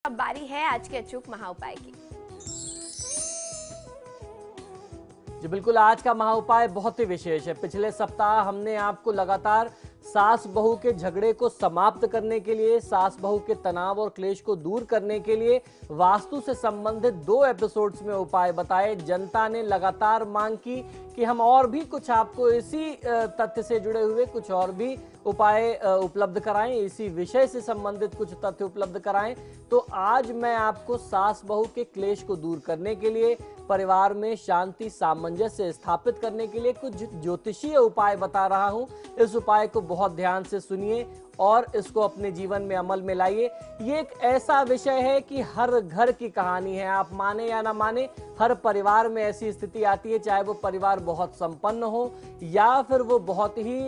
अब बारी है आज के अचूक महाउपाय की। जी बिल्कुल, आज का महाउपाय बहुत ही विशेष है। पिछले सप्ताह हमने आपको लगातार सास बहू के झगड़े को समाप्त करने के लिए, सास बहू के तनाव और क्लेश को दूर करने के लिए वास्तु से संबंधित 2 एपिसोड्स में उपाय बताए। जनता ने लगातार मांग की कि हम और भी कुछ आपको इसी तथ्य से जुड़े हुए कुछ और भी उपाय उपलब्ध कराएं, इसी विषय से संबंधित कुछ तथ्य उपलब्ध कराएं। तो आज मैं आपको सास बहू के क्लेश को दूर करने के लिए, परिवार में शांति सामंजस्य स्थापित करने के लिए कुछ ज्योतिषीय उपाय बता रहा हूं। इस उपाय को बहुत ध्यान से सुनिए और इसको अपने जीवन में अमल में लाइए। ये एक ऐसा विषय है कि हर घर की कहानी है, आप माने या ना माने, हर परिवार में ऐसी स्थिति आती है, चाहे वो परिवार बहुत संपन्न हो या फिर वो बहुत ही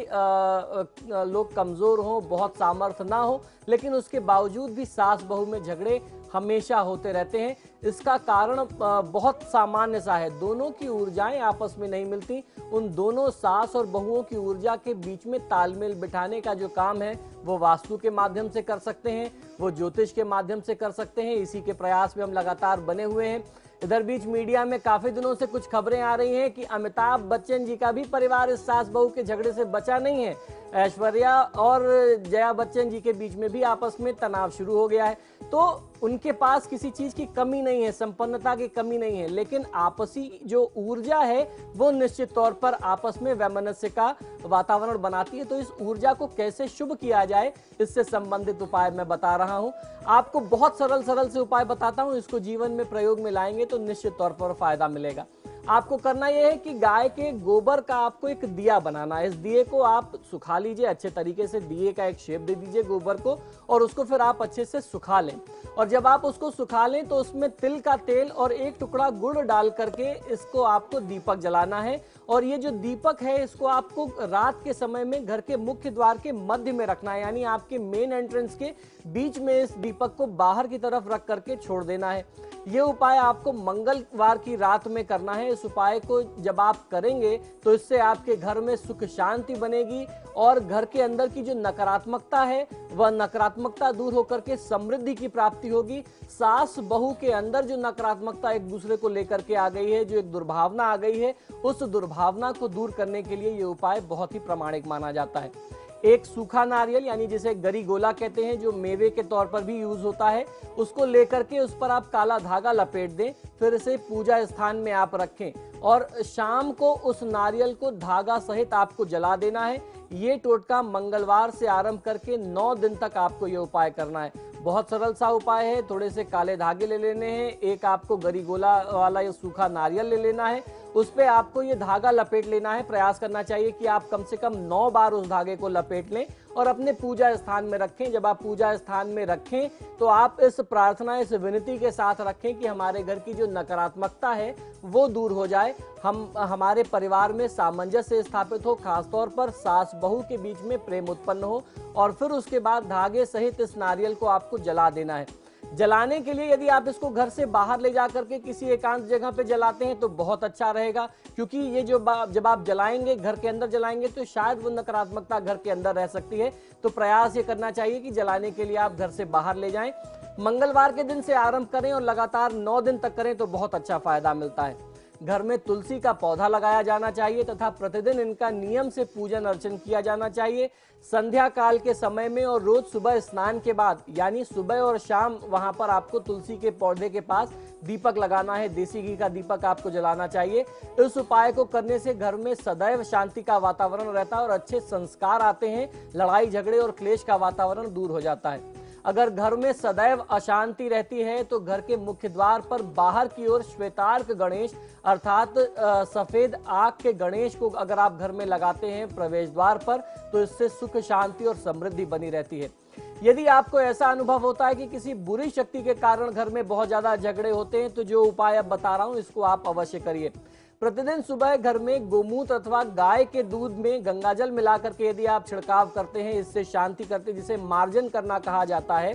लोग कमजोर हो, बहुत सामर्थ्य ना हो, लेकिन उसके बावजूद भी सास बहू में झगड़े हमेशा होते रहते हैं। इसका कारण बहुत सामान्य सा है, दोनों की ऊर्जाएं आपस में नहीं मिलती। उन दोनों सास और बहुओं की ऊर्जा के बीच में तालमेल बिठाने का जो काम है वो वास्तु के माध्यम से कर सकते हैं, वो ज्योतिष के माध्यम से कर सकते हैं। इसी के प्रयास में हम लगातार बने हुए हैं। इधर बीच मीडिया में काफी दिनों से कुछ खबरें आ रही हैं कि अमिताभ बच्चन जी का भी परिवार इस सास बहू के झगड़े से बचा नहीं है। ऐश्वर्या और जया बच्चन जी के बीच में भी आपस में तनाव शुरू हो गया है। तो उनके पास किसी चीज की कमी नहीं है, संपन्नता की कमी नहीं है, लेकिन आपसी जो ऊर्जा है वो निश्चित तौर पर आपस में वैमनस्य का वातावरण बनाती है। तो इस ऊर्जा को कैसे शुभ किया जाए, इससे संबंधित उपाय मैं बता रहा हूं। आपको बहुत सरल से उपाय बताता हूं, इसको जीवन में प्रयोग में लाएंगे तो निश्चित तौर पर फायदा मिलेगा। आपको करना यह है कि गाय के गोबर का आपको एक दिया बनाना है। इस दिए को आप सुखा लीजिए अच्छे तरीके से, दिए का एक शेप दे दीजिए गोबर को और उसको फिर आप अच्छे से सुखा लें। और जब आप उसको सुखा लें तो उसमें तिल का तेल और एक टुकड़ा गुड़ डाल करके इसको आपको दीपक जलाना है। और ये जो दीपक है इसको आपको रात के समय में घर के मुख्य द्वार के मध्य में रखना है, यानी आपके मेन एंट्रेंस के बीच में इस दीपक को बाहर की तरफ रख करके छोड़ देना है। ये उपाय आपको मंगलवार की रात में करना है। इस उपाय को जब आप करेंगे तो इससे आपके घर में सुख शांति बनेगी और घर के अंदर की जो नकारात्मकता है वह नकारात्मकता दूर होकर के समृद्धि की प्राप्ति होगी। सास बहू के अंदर जो नकारात्मकता एक दूसरे को लेकर के आ गई है, जो एक दुर्भावना आ गई है, उस दुर्भावना को दूर करने के लिए ये उपाय बहुत ही प्रामाणिक माना जाता है। एक सूखा नारियल, यानी जिसे गरी गोला कहते हैं, जो मेवे के तौर पर भी यूज होता है, उसको लेकर के उस पर आप काला धागा लपेट दें, फिर इसे पूजा स्थान में आप रखें और शाम को उस नारियल को धागा सहित आपको जला देना है। ये टोटका मंगलवार से आरंभ करके 9 दिन तक आपको ये उपाय करना है। बहुत सरल सा उपाय है। थोड़े से काले धागे ले लेने हैं, एक आपको गरी गोला वाला ये सूखा नारियल ले लेना है, उस पे आपको ये धागा लपेट लेना है। प्रयास करना चाहिए कि आप कम से कम 9 बार उस धागे को लपेट लें और अपने पूजा स्थान में रखें। जब आप पूजा स्थान में रखें तो आप इस प्रार्थना, इस विनती के साथ रखें कि हमारे घर की जो नकारात्मकता है वो दूर हो जाए, हमारे परिवार में सामंजस्य स्थापित हो, खासतौर पर सास बहू के बीच में प्रेम उत्पन्न हो। और फिर उसके बाद धागे सहित इस नारियल को आपको जला देना है। जलाने के लिए यदि आप इसको घर से बाहर ले जाकर के किसी एकांत जगह पे जलाते हैं तो बहुत अच्छा रहेगा, क्योंकि ये जब आप जलाएंगे, घर के अंदर जलाएंगे तो शायद वो नकारात्मकता घर के अंदर रह सकती है। तो प्रयास ये करना चाहिए कि जलाने के लिए आप घर से बाहर ले जाएं। मंगलवार के दिन से आरंभ करें और लगातार 9 दिन तक करें तो बहुत अच्छा फायदा मिलता है। घर में तुलसी का पौधा लगाया जाना चाहिए तथा प्रतिदिन इनका नियम से पूजन अर्चन किया जाना चाहिए। संध्या काल के समय में और रोज सुबह स्नान के बाद, यानी सुबह और शाम, वहां पर आपको तुलसी के पौधे के पास दीपक लगाना है। देसी घी का दीपक आपको जलाना चाहिए। इस उपाय को करने से घर में सदैव शांति का वातावरण रहता है और अच्छे संस्कार आते हैं। लड़ाई झगड़े और क्लेश का वातावरण दूर हो जाता है। अगर घर में सदैव अशांति रहती है तो घर के मुख्य द्वार पर बाहर की ओर श्वेतार्क गणेश अर्थात सफेद आंख के गणेश को अगर आप घर में लगाते हैं प्रवेश द्वार पर, तो इससे सुख शांति और समृद्धि बनी रहती है। यदि आपको ऐसा अनुभव होता है कि किसी बुरी शक्ति के कारण घर में बहुत ज्यादा झगड़े होते हैं तो जो उपाय अब बता रहा हूं इसको आप अवश्य करिए। प्रतिदिन सुबह घर में गोमूत्र अथवा गाय के दूध में गंगाजल मिलाकर के यदि आप छिड़काव करते हैं, इससे शांति करते हैं, जिसे मार्जन करना कहा जाता है,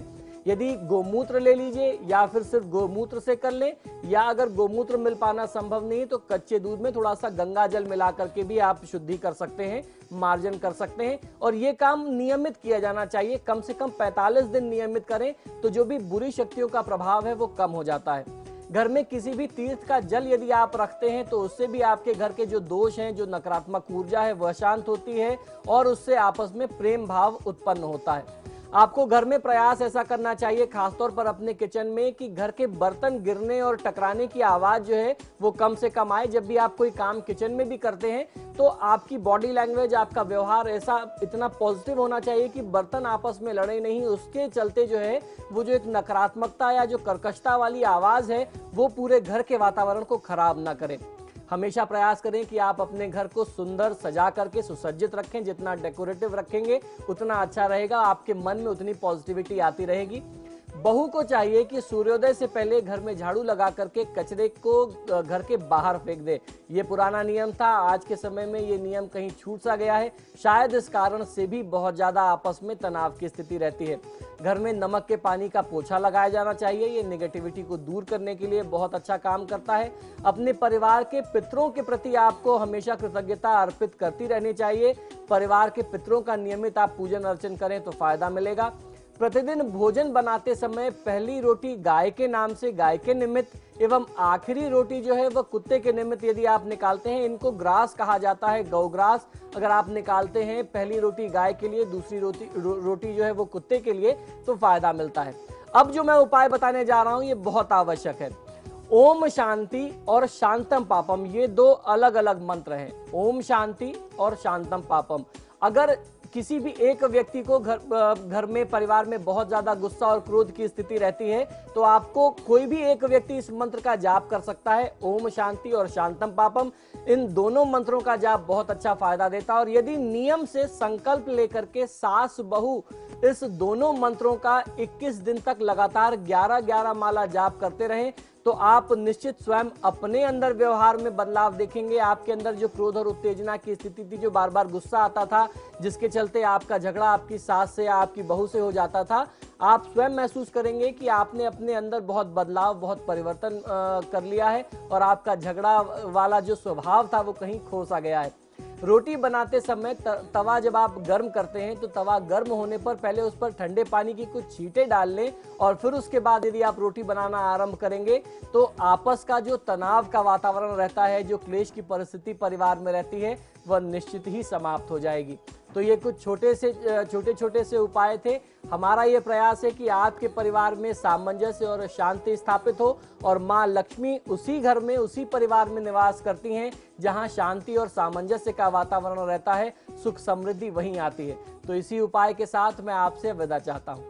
यदि गोमूत्र ले लीजिए या फिर सिर्फ गोमूत्र से कर लें, या अगर गोमूत्र मिल पाना संभव नहीं तो कच्चे दूध में थोड़ा सा गंगा जल मिला करके भी आप शुद्धि कर सकते हैं, मार्जन कर सकते हैं। और ये काम नियमित किया जाना चाहिए, कम से कम 45 दिन नियमित करें तो जो भी बुरी शक्तियों का प्रभाव है वो कम हो जाता है। घर में किसी भी तीर्थ का जल यदि आप रखते हैं तो उससे भी आपके घर के जो दोष हैं, जो नकारात्मक ऊर्जा है वह शांत होती है और उससे आपस में प्रेम भाव उत्पन्न होता है। आपको घर में प्रयास ऐसा करना चाहिए, खासतौर पर अपने किचन में, कि घर के बर्तन गिरने और टकराने की आवाज जो है वो कम से कम आए। जब भी आप कोई काम किचन में भी करते हैं तो आपकी बॉडी लैंग्वेज, आपका व्यवहार ऐसा इतना पॉजिटिव होना चाहिए कि बर्तन आपस में लड़े नहीं। उसके चलते जो है वो जो एक नकारात्मकता या जो कर्कशता वाली आवाज है वो पूरे घर के वातावरण को खराब ना करे। हमेशा प्रयास करें कि आप अपने घर को सुंदर सजा करके सुसज्जित रखें। जितना डेकोरेटिव रखेंगे उतना अच्छा रहेगा, आपके मन में उतनी पॉजिटिविटी आती रहेगी। बहू को चाहिए कि सूर्योदय से पहले घर में झाड़ू लगा करके कचरे को घर के बाहर फेंक दे। ये पुराना नियम था, आज के समय में ये नियम कहीं छूट सा गया है। शायद इस कारण से भी बहुत ज्यादा आपस में तनाव की स्थिति रहती है। घर में नमक के पानी का पोछा लगाया जाना चाहिए, ये नेगेटिविटी को दूर करने के लिए बहुत अच्छा काम करता है। अपने परिवार के पितरों के प्रति आपको हमेशा कृतज्ञता अर्पित करती रहनी चाहिए। परिवार के पितरों का नियमित आप पूजन अर्चन करें तो फायदा मिलेगा। प्रतिदिन भोजन बनाते समय पहली रोटी गाय के नाम से, गाय के निमित्त, एवं आखिरी रोटी जो है वह कुत्ते के निमित्त यदि आप निकालते हैं, इनको ग्रास कहा जाता है, गौग्रास। अगर आप निकालते हैं पहली रोटी गाय के लिए, दूसरी रोटी जो है वो कुत्ते के लिए, तो फायदा मिलता है। अब जो मैं उपाय बताने जा रहा हूं ये बहुत आवश्यक है। ओम शांति और शांतम पापम, ये दो अलग अलग मंत्र हैं। ओम शांति और शांतम पापम। अगर किसी भी एक व्यक्ति को घर में, परिवार में बहुत ज्यादा गुस्सा और क्रोध की स्थिति रहती है तो आपको कोई भी एक व्यक्ति इस मंत्र का जाप कर सकता है, ओम शांति और शांतम पापम। इन दोनों मंत्रों का जाप बहुत अच्छा फायदा देता है। और यदि नियम से संकल्प लेकर के सास बहू इस दोनों मंत्रों का 21 दिन तक लगातार 11-11 माला जाप करते रहें तो आप निश्चित स्वयं अपने अंदर व्यवहार में बदलाव देखेंगे। आपके अंदर जो क्रोध और उत्तेजना की स्थिति थी, जो बार बार गुस्सा आता था, जिसके चलते आपका झगड़ा आपकी सास से या आपकी बहू से हो जाता था, आप स्वयं महसूस करेंगे कि आपने अपने अंदर बहुत बदलाव, बहुत परिवर्तन कर लिया है और आपका झगड़ा वाला जो स्वभाव था वो कहीं खो सा गया है। रोटी बनाते समय तवा जब आप गर्म करते हैं तो तवा गर्म होने पर पहले उस पर ठंडे पानी की कुछ छींटें डाल लें और फिर उसके बाद यदि आप रोटी बनाना आरंभ करेंगे तो आपस का जो तनाव का वातावरण रहता है, जो क्लेश की परिस्थिति परिवार में रहती है, वह निश्चित ही समाप्त हो जाएगी। तो ये कुछ छोटे छोटे से उपाय थे। हमारा ये प्रयास है कि आपके परिवार में सामंजस्य और शांति स्थापित हो और माँ लक्ष्मी उसी घर में, उसी परिवार में निवास करती हैं जहाँ शांति और सामंजस्य का वातावरण रहता है, सुख समृद्धि वहीं आती है। तो इसी उपाय के साथ मैं आपसे विदा चाहता हूँ।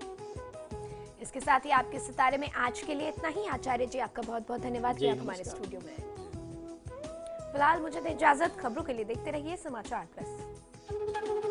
इसके साथ ही आपके सितारे में आज के लिए इतना ही। आचार्य जी आपका बहुत बहुत धन्यवाद कि आप हमारे स्टूडियो में आए। फिलहाल मुझे दे इजाजत। खबरों के लिए देखते रहिए समाचार प्लस।